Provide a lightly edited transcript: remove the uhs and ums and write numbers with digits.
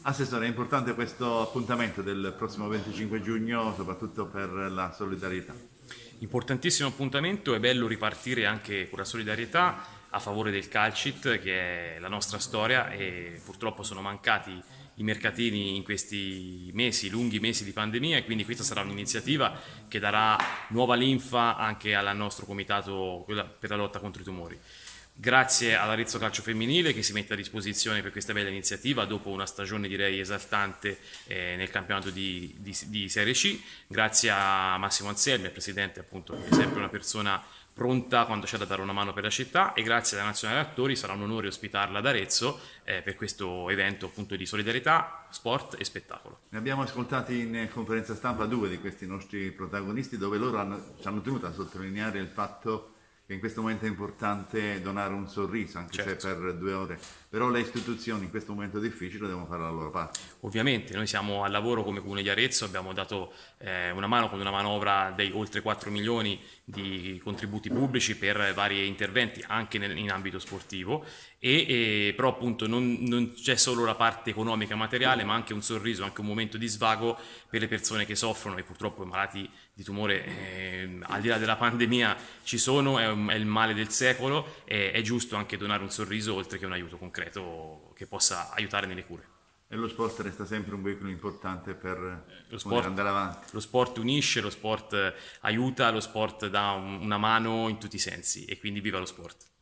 Assessore, è importante questo appuntamento del prossimo 25 giugno, soprattutto per la solidarietà. Importantissimo appuntamento, è bello ripartire anche con la solidarietà a favore del calcit, che è la nostra storia, e purtroppo sono mancati i mercatini in questi mesi, lunghi mesi di pandemia, e quindi questa sarà un'iniziativa che darà nuova linfa anche al nostro comitato per la lotta contro i tumori. Grazie all'Arezzo Calcio Femminile che si mette a disposizione per questa bella iniziativa dopo una stagione direi esaltante nel campionato di Serie C. Grazie a Massimo Anselmi, il presidente, appunto, che è sempre una persona pronta quando c'è da dare una mano per la città, e grazie alla Nazionale Attori sarà un onore ospitarla ad Arezzo per questo evento, appunto, di solidarietà, sport e spettacolo. Ne abbiamo ascoltati in conferenza stampa due di questi nostri protagonisti dove loro ci hanno tenuto a sottolineare il fatto che in questo momento è importante donare un sorriso, anche se Certo. per 2 ore, però le istituzioni in questo momento difficile devono fare la loro parte. Ovviamente noi siamo al lavoro come Comune di Arezzo, abbiamo dato una mano con una manovra dei oltre 4 milioni di contributi pubblici per vari interventi anche in ambito sportivo, però appunto non c'è solo la parte economica materiale, ma anche un sorriso, anche un momento di svago per le persone che soffrono, e purtroppo i malati di tumore al di là della pandemia ci sono, è il male del secolo, e è giusto anche donare un sorriso oltre che un aiuto concreto che possa aiutare nelle cure. E lo sport resta sempre un veicolo importante per Lo poter sport, andare avanti. lo sport unisce, lo sport aiuta, lo sport dà una mano in tutti i sensi, e quindi viva lo sport.